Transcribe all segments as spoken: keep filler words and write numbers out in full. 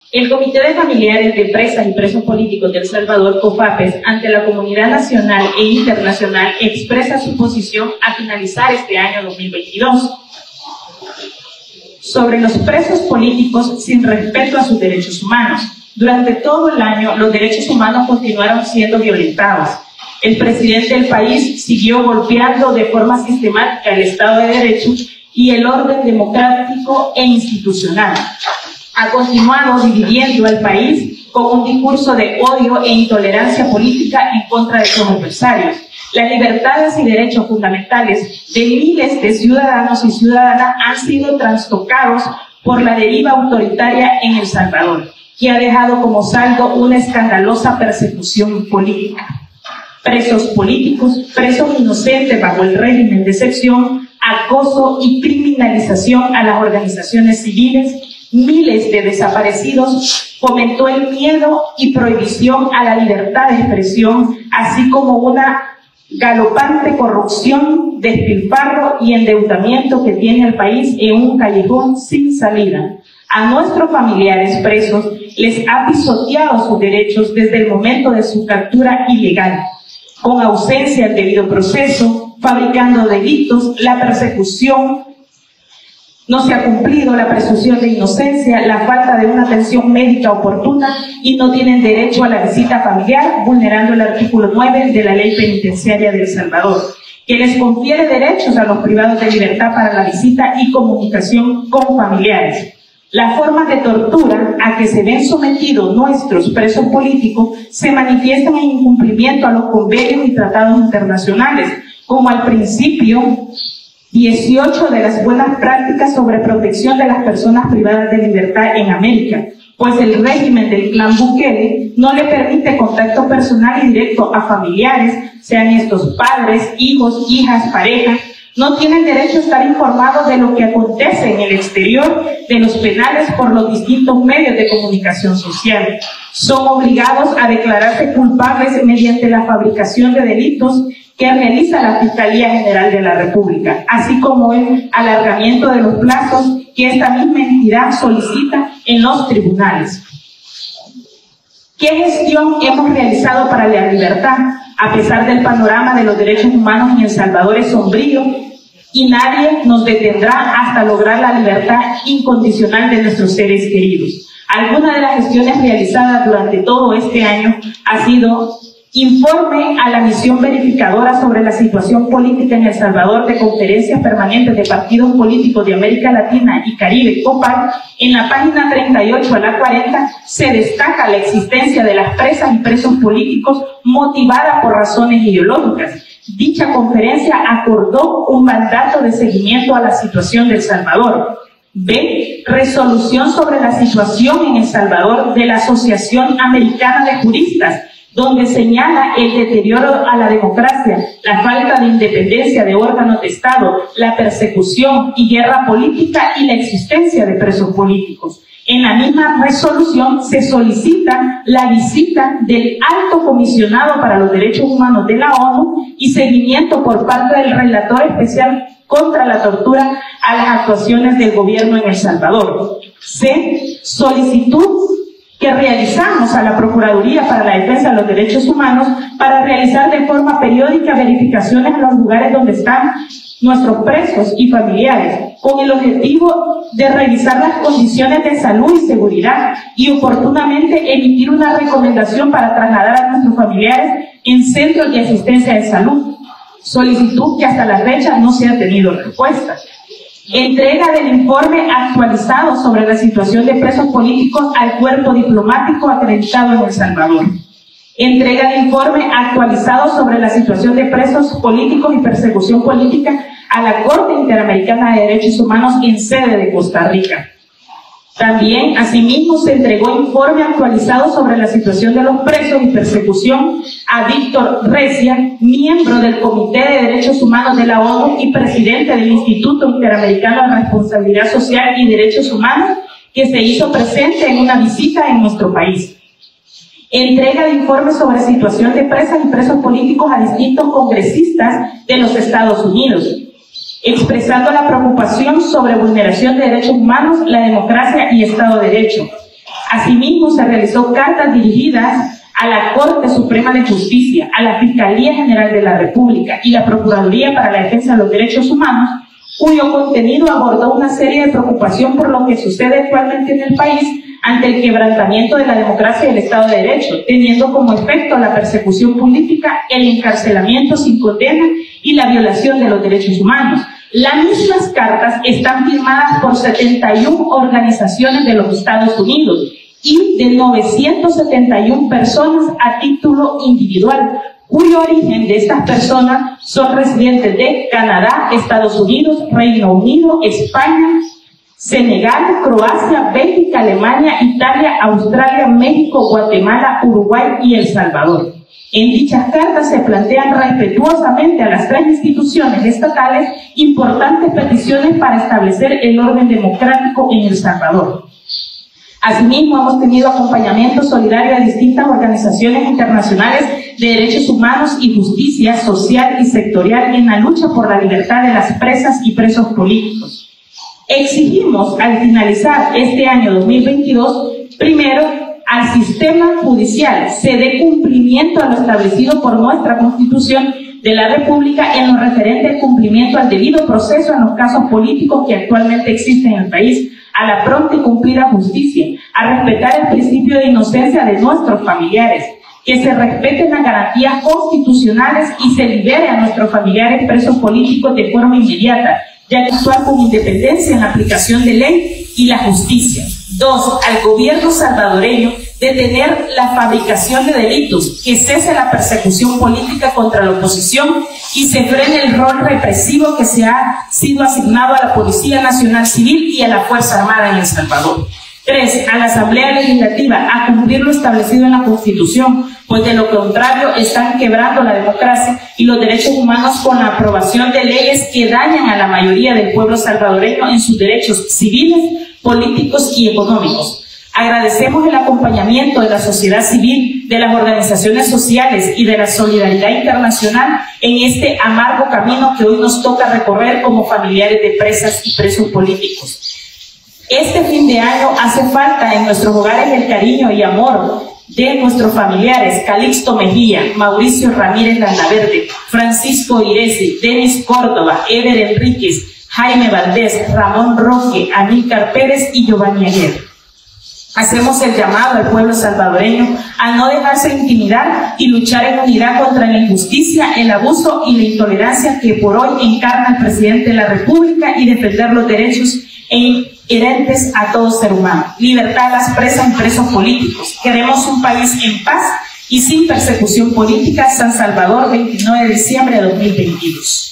El Comité de Familiares de Presas y Presos Políticos de El Salvador, COFAPES, ante la comunidad nacional e internacional, expresa su posición a finalizar este año dos mil veintidós sobre los presos políticos sin respeto a sus derechos humanos. Durante todo el año, los derechos humanos continuaron siendo violentados. El presidente del país siguió golpeando de forma sistemática el Estado de Derecho y el orden democrático e institucional. Ha continuado dividiendo al país con un discurso de odio e intolerancia política en contra de sus adversarios. Las libertades y derechos fundamentales de miles de ciudadanos y ciudadanas han sido trastocados por la deriva autoritaria en El Salvador, que ha dejado como saldo una escandalosa persecución política. Presos políticos, presos inocentes bajo el régimen de excepción, acoso y criminalización a las organizaciones civiles, miles de desaparecidos, fomentó el miedo y prohibición a la libertad de expresión, así como una galopante corrupción, despilfarro y endeudamiento que tiene el país en un callejón sin salida. A nuestros familiares presos les ha pisoteado sus derechos desde el momento de su captura ilegal, con ausencia del debido proceso, fabricando delitos, la persecución, no se ha cumplido la presunción de inocencia, la falta de una atención médica oportuna y no tienen derecho a la visita familiar, vulnerando el artículo nueve de la Ley Penitenciaria de El Salvador, que les confiere derechos a los privados de libertad para la visita y comunicación con familiares. Las formas de tortura a que se ven sometidos nuestros presos políticos se manifiestan en incumplimiento a los convenios y tratados internacionales, como al principio dieciocho de las buenas prácticas sobre protección de las personas privadas de libertad en América, pues el régimen del clan Bukele no le permite contacto personal y directo a familiares, sean estos padres, hijos, hijas, parejas. No tienen derecho a estar informados de lo que acontece en el exterior de los penales por los distintos medios de comunicación social. Son obligados a declararse culpables mediante la fabricación de delitos que realiza la Fiscalía General de la República, así como el alargamiento de los plazos que esta misma entidad solicita en los tribunales. ¿Qué gestión hemos realizado para la libertad? A pesar del panorama de los derechos humanos en El Salvador es sombrío y nadie nos detendrá hasta lograr la libertad incondicional de nuestros seres queridos. Alguna de las gestiones realizadas durante todo este año ha sido informe a la misión verificadora sobre la situación política en El Salvador de conferencias permanentes de partidos políticos de América Latina y Caribe, COPAC. En la página treinta y ocho a la cuarenta se destaca la existencia de las presas y presos políticos motivada por razones ideológicas. Dicha conferencia acordó un mandato de seguimiento a la situación de El Salvador. B. Resolución sobre la situación en El Salvador de la Asociación Americana de Juristas, donde señala el deterioro a la democracia, la falta de independencia de órganos de Estado, la persecución y guerra política y la existencia de presos políticos. En la misma resolución se solicita la visita del Alto Comisionado para los Derechos Humanos de la ONU y seguimiento por parte del Relator Especial contra la Tortura a las actuaciones del gobierno en El Salvador. C. Solicitud que realizamos a la Procuraduría para la Defensa de los Derechos Humanos para realizar de forma periódica verificaciones en los lugares donde están nuestros presos y familiares, con el objetivo de revisar las condiciones de salud y seguridad y oportunamente emitir una recomendación para trasladar a nuestros familiares en centros de asistencia de salud. Solicitud que hasta la fecha no se ha tenido respuesta. Entrega del informe actualizado sobre la situación de presos políticos al cuerpo diplomático acreditado en El Salvador. Entrega del informe actualizado sobre la situación de presos políticos y persecución política a la Corte Interamericana de Derechos Humanos en sede de Costa Rica. También, asimismo, se entregó informe actualizado sobre la situación de los presos y persecución a Víctor Recia, miembro del Comité de Derechos Humanos de la ONU y presidente del Instituto Interamericano de Responsabilidad Social y Derechos Humanos, que se hizo presente en una visita en nuestro país. Entrega de informes sobre situación de presas y presos políticos a distintos congresistas de los Estados Unidos, expresando la preocupación sobre vulneración de derechos humanos, la democracia y Estado de Derecho. Asimismo, se realizó cartas dirigidas a la Corte Suprema de Justicia, a la Fiscalía General de la República y la Procuraduría para la Defensa de los Derechos Humanos, cuyo contenido abordó una serie de preocupación por lo que sucede actualmente en el país ante el quebrantamiento de la democracia y el Estado de Derecho, teniendo como efecto la persecución política, el encarcelamiento sin condena y la violación de los derechos humanos. Las mismas cartas están firmadas por setenta y una organizaciones de los Estados Unidos y de novecientas setenta y una personas a título individual, cuyo origen de estas personas son residentes de Canadá, Estados Unidos, Reino Unido, España, Senegal, Croacia, Bélgica, Alemania, Italia, Australia, México, Guatemala, Uruguay y El Salvador. En dichas cartas se plantean respetuosamente a las tres instituciones estatales importantes peticiones para establecer el orden democrático en El Salvador. Asimismo, hemos tenido acompañamiento solidario a distintas organizaciones internacionales de derechos humanos y justicia social y sectorial en la lucha por la libertad de las presas y presos políticos. Exigimos, al finalizar este año dos mil veintidós, primero, al sistema judicial se dé cumplimiento a lo establecido por nuestra Constitución de la República en lo referente al cumplimiento al debido proceso en los casos políticos que actualmente existen en el país, a la pronta y cumplida justicia, a respetar el principio de inocencia de nuestros familiares, que se respeten las garantías constitucionales y se libere a nuestros familiares presos políticos de forma inmediata, ya que actuar con independencia en la aplicación de ley y la justicia. Dos, al gobierno salvadoreño detener la fabricación de delitos, que cese la persecución política contra la oposición y se frene el rol represivo que se ha sido asignado a la Policía Nacional Civil y a la Fuerza Armada en El Salvador. Tres, a la Asamblea Legislativa a cumplir lo establecido en la Constitución, pues de lo contrario están quebrando la democracia y los derechos humanos con la aprobación de leyes que dañan a la mayoría del pueblo salvadoreño en sus derechos civiles, políticos y económicos. Agradecemos el acompañamiento de la sociedad civil, de las organizaciones sociales y de la solidaridad internacional en este amargo camino que hoy nos toca recorrer como familiares de presas y presos políticos. Este fin de año hace falta en nuestros hogares el cariño y amor de nuestros familiares Calixto Mejía, Mauricio Ramírez Landaverde, Francisco Iresi, Denis Córdoba, Eder Enríquez, Jaime Valdés, Ramón Roque, Amílcar Pérez y Giovanni Aguirre. Hacemos el llamado al pueblo salvadoreño a no dejarse intimidar y luchar en unidad contra la injusticia, el abuso y la intolerancia que por hoy encarna el presidente de la República y defender los derechos inherentes a todo ser humano. Libertad a las presas y presos políticos. Queremos un país en paz y sin persecución política. San Salvador, veintinueve de diciembre de dos mil veintidós.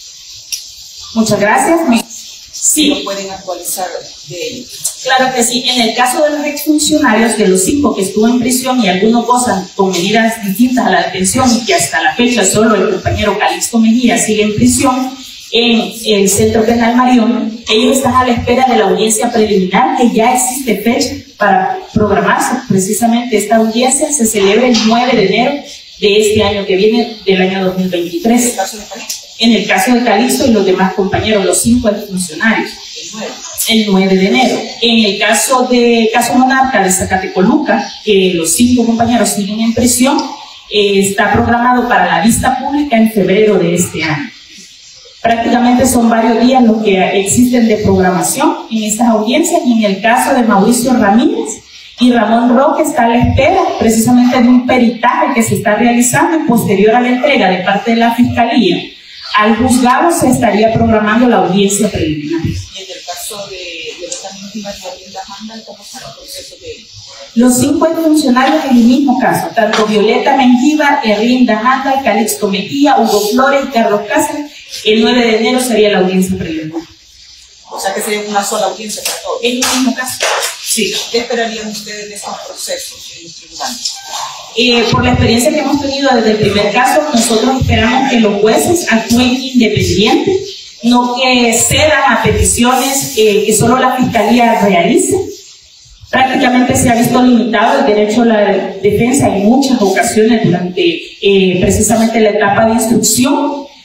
Muchas gracias. Sí. ¿No pueden actualizar de ello? Claro que sí. En el caso de los exfuncionarios, de los cinco que estuvo en prisión y algunos gozan con medidas distintas a la detención y que hasta la fecha solo el compañero Calixto Mejía sigue en prisión en el Centro Penal Marión, ellos están a la espera de la audiencia preliminar, que ya existe fecha para programarse. Precisamente esta audiencia se celebra el nueve de enero de este año que viene, del año dos mil veintitrés. En el caso de Calixto y los demás compañeros, los cinco funcionarios, el nueve de enero. En el caso de caso Monarca de Zacatecoluca, que los cinco compañeros siguen en prisión, eh, está programado para la vista pública en febrero de este año. Prácticamente son varios días los que existen de programación en estas audiencias, y en el caso de Mauricio Ramírez y Ramón Roque está a la espera precisamente de un peritaje que se está realizando, y posterior a la entrega de parte de la Fiscalía al juzgado se estaría programando la audiencia preliminar. Y en el caso de Violeta Mengíbar y Erinda Handal, ¿cómo está el proceso de...? Los cinco funcionarios en el mismo caso, tanto Violeta Mengíbar, Erinda Handal, Calixto Mejía, Hugo Flores y Carlos Cáceres, el nueve de enero sería la audiencia preliminar. O sea que sería una sola audiencia para todos. En el mismo caso. Sí. ¿Qué esperarían ustedes de estos procesos en los tribunales? Eh, por la experiencia que hemos tenido desde el primer caso, nosotros esperamos que los jueces actúen independientes, no que cedan a peticiones eh, que solo la Fiscalía realice. Prácticamente se ha visto limitado el derecho a la defensa en muchas ocasiones durante eh, precisamente la etapa de instrucción.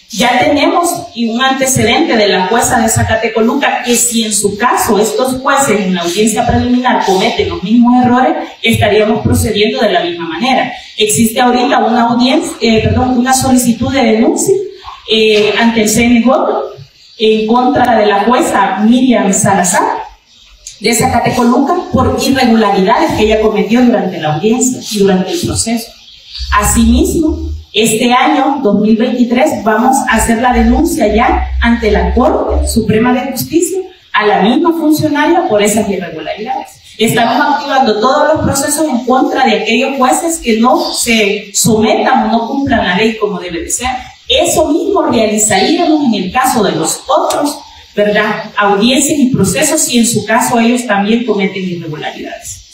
Ya tenemos un antecedente de la jueza de Zacatecoluca que si en su caso estos jueces en la audiencia preliminar cometen los mismos errores, estaríamos procediendo de la misma manera. Existe ahorita una audiencia, eh, perdón, una solicitud de denuncia eh, ante el C N J en contra de la jueza Miriam Salazar de Zacatecoluca por irregularidades que ella cometió durante la audiencia y durante el proceso. Asimismo, este año, dos mil veintitrés, vamos a hacer la denuncia ya ante la Corte Suprema de Justicia a la misma funcionaria por esas irregularidades. Estamos activando todos los procesos en contra de aquellos jueces que no se sometan o no cumplan la ley como debe de ser. Eso mismo realizaríamos en el caso de los otros, ¿verdad?, audiencias y procesos si en su caso ellos también cometen irregularidades.